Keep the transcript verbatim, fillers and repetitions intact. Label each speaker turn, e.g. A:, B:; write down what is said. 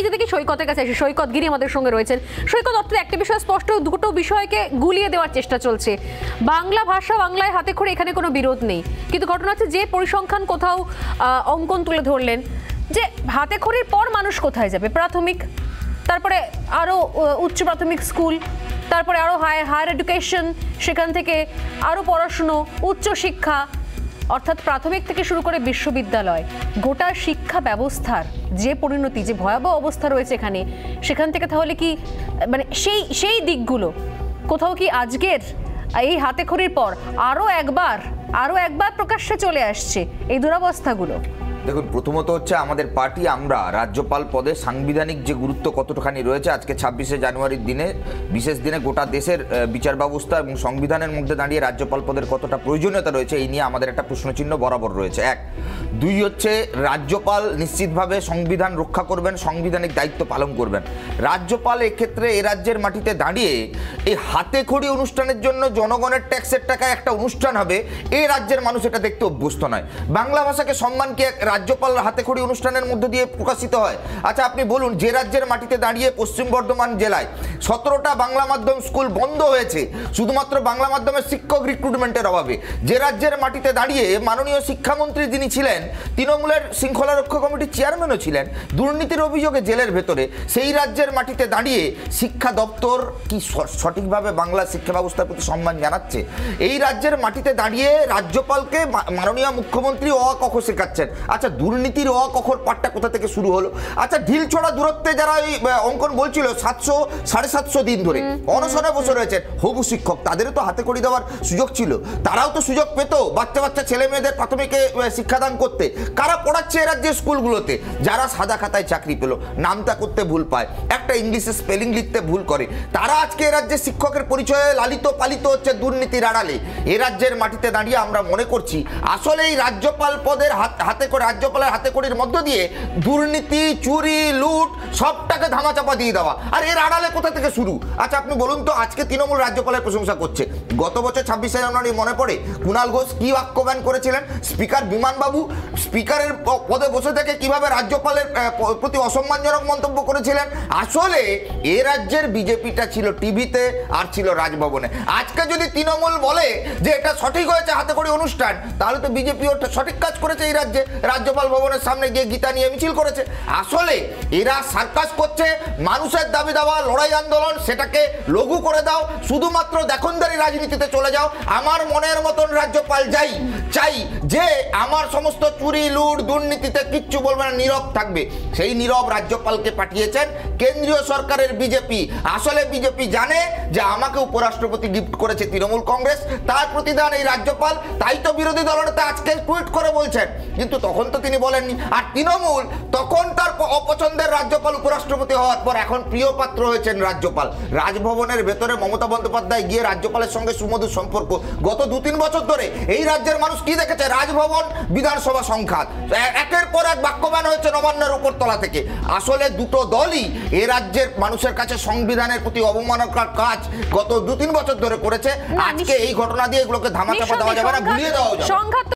A: আমি যদি কি সৈকতের কাছে আসি, সৈকত গিরি আমাদের সঙ্গে রয়েছেন। সৈকত, অর্থাৎ একটা বিষয় স্পষ্ট, দুটো বিষয়কে গুলিয়ে দেওয়ার চেষ্টা চলছে। বাংলা ভাষা, বাংলায় হাতে খড়ি, এখানে কোনো বিরোধ নেই, কিন্তু ঘটনা হচ্ছে যে পরিসংখ্যান কোথাও অঙ্কন তুলে ধরলেন যে হাতে খড়ির পর মানুষ কোথায় যাবে? প্রাথমিক, তারপরে আরও উচ্চ প্রাথমিক স্কুল, তারপরে আরও হায়ার হায়ার এডুকেশন, সেখান থেকে আরও পড়াশুনো, উচ্চ শিক্ষা, অর্থাৎ প্রাথমিক থেকে শুরু করে বিশ্ববিদ্যালয়। গোটা শিক্ষা ব্যবস্থার যে পরিণতি, যে ভয়াবহ অবস্থা রয়েছে এখানে, সেখান থেকে তাহলে কি মানে সেই সেই দিকগুলো কোথাও কি আজকের এই হাতে খড়ির পর আরও একবার আরও একবার প্রকাশ্যে চলে আসছে এই দুরবস্থাগুলো?
B: দেখুন, প্রথমত হচ্ছে আমাদের পার্টি, আমরা রাজ্যপাল পদে সাংবিধানিক যে গুরুত্ব কতটাখানি রয়েছে, আজকে ছাব্বিশে জানুয়ারির দিনে, বিশেষ দিনে গোটা দেশের বিচার ব্যবস্থা এবং সংবিধানের মধ্যে দাঁড়িয়ে রাজ্যপাল পদের কতটা প্রয়োজনীয়তা রয়েছে, এই নিয়ে আমাদের একটা প্রশ্নচিহ্ন বরাবর রয়েছে। এক দুই হচ্ছে রাজ্যপাল নিশ্চিতভাবে সংবিধান রক্ষা করবেন, সাংবিধানিক দায়িত্ব পালন করবেন। রাজ্যপাল এক্ষেত্রে এ রাজ্যের মাটিতে দাঁড়িয়ে এই হাতে খড়ি অনুষ্ঠানের জন্য জনগণের ট্যাক্সের টাকায় একটা অনুষ্ঠান হবে, এই রাজ্যের মানুষ এটা দেখতে অভ্যস্ত নয়। বাংলা ভাষাকে সম্মান কি রাজ্যপাল হাতে খড়ি অনুষ্ঠানের মধ্য দিয়ে প্রকাশিত হয়? আচ্ছা, আপনি বলুন, যে রাজ্যের মাটিতে দাঁড়িয়ে পশ্চিম বর্ধমান জেলায় সতেরোটা বাংলা মাধ্যম স্কুল বন্ধ হয়েছে শুধুমাত্র বাংলা মাধ্যমের শিক্ষক রিক্রুটমেন্টের অভাবে, যে রাজ্যের মাটিতে দাঁড়িয়ে মাননীয় শিক্ষামন্ত্রী যিনি ছিলেন, তৃণমূলের শৃঙ্খলা রক্ষা কমিটির চেয়ারম্যানও ছিলেন, দুর্নীতির অভিযোগে জেলের ভেতরে, সেই রাজ্যের মাটিতে দাঁড়িয়ে শিক্ষা দপ্তর কি সঠিকভাবে বাংলা শিক্ষা ব্যবস্থার প্রতি সম্মান জানাচ্ছে? এই রাজ্যের মাটিতে দাঁড়িয়ে রাজ্যপালকে মাননীয় মুখ্যমন্ত্রী অ ক খ শেখাচ্ছেন। আচ্ছা, দুর্নীতির অ কখর পাঠটা কোথা থেকে শুরু হলো? আচ্ছা, ঢিলছড়া দূরত্বে যারা এই অঙ্কন বলছিল সাতশো সাড়ে সাতশো দিন ধরে অনশনে বসে রয়েছেন হবু শিক্ষক, তাদেরও তো হাতে খড়ি দেওয়ার সুযোগ ছিল, তারাও তো সুযোগ পেত বাচ্চা বাচ্চা ছেলে মেয়েদের প্রাথমিকে শিক্ষাদান করতে। কারা পড়াচ্ছে এ রাজ্যের স্কুলগুলোতে? যারা সাদা খাতায় চাকরি পেল, নামটা করতে ভুল পায়, একটা ইংলিশে স্পেলিং লিখতে ভুল করে, তারা আজকে এ রাজ্যের শিক্ষকের পরিচয়ে লালিত পালিত হচ্ছে দুর্নীতির আড়ালে। এ রাজ্যের মাটিতে দাঁড়িয়ে আমরা মনে করছি আসলে এই রাজ্যপাল পদের হাতে করে রাজ্যপালের হাতে খড়ির মধ্য দিয়ে দুর্নীতি, চুরি, লুট সবটাকে ধামাচাপা দিয়ে দেওয়া। আর এর আড়ালে কোথা থেকে শুরু? আচ্ছা, আপনি বলুন তো, আজকে তৃণমূল রাজ্যপালের প্রশংসা করছে, গত বছর ছাব্বিশে জানুয়ারি মনে পড়ে কুণাল ঘোষ কি বাক্যবান করেছিলেন? স্পিকার বিমানবাবু স্পিকারের পদে বসে থেকে কিভাবে রাজ্যপালের প্রতি অসম্মানজনক মন্তব্য করেছিলেন। আসলে এ রাজ্যের বিজেপিটা ছিল টিভিতে আর ছিল রাজভবনে। আজকে যদি তৃণমূল বলে যে এটা সঠিক হয়েছে হাতে খড়ি অনুষ্ঠান, তাহলে তো বিজেপি ওটা সঠিক কাজ করেছে। এই রাজ্যে রাজ্যপাল ভবনের সামনে গিয়ে গীতা নিয়ে মিছিল করেছে। আসলে এরা সার্কাস করছে, মানুষের দাবি দাওয়া, লড়াই আন্দোলন সেটাকে লঘু করে দাও, শুধুমাত্র দেখনদারি রাজনীতিতে চলে যাও। আমার মনের মতন রাজ্যপাল যাই চাই, যে আমার সমস্ত চুরি, লুট, দুর্নীতিতে কিচ্ছু বলবে না, নীরব থাকবে। সেই নীরব রাজ্যপালকে পাঠিয়েছেন কেন্দ্রীয় সরকারের বিজেপি। আসলে বিজেপি জানে যে আমাকে উপরাষ্ট্রপতি গিফট করেছে তৃণমূল কংগ্রেস, তার প্রতিদান এই রাজ্যপাল, তাই তো বিরোধী দলনেতা আজকে টুইট করে বলছেন, কিন্তু তখন তো তিনি বলেননি। আর তৃণমূল তখন তার অপছন্দের রাজ্যপাল উপরাষ্ট্রপতি হওয়ার পর এখন প্রিয় পাত্র হয়েছেন রাজ্যপাল। রাজভবনের ভেতরে মমতা বন্দ্যোপাধ্যায় গিয়ে রাজ্যপালের সঙ্গে সুমধুর সম্পর্ক। গত দু তিন বছর ধরে এই রাজ্যের মানুষ কি দেখেছে? রাজভবন, বিধানসভা সংঘাত, একের পর এক বাক্যবান হয়েছে নবান্নের উপরতলা থেকে। আসলে দুটো দলই এ রাজ্যের মানুষের কাছে সংবিধানের প্রতি অবমাননার কাজ গত দু তিন বছর ধরে করেছে। আজকে এই ঘটনা দিয়ে এগুলোকে ধামাচাপা দেওয়া যাবে না, গুলিয়ে দেওয়া যাবে।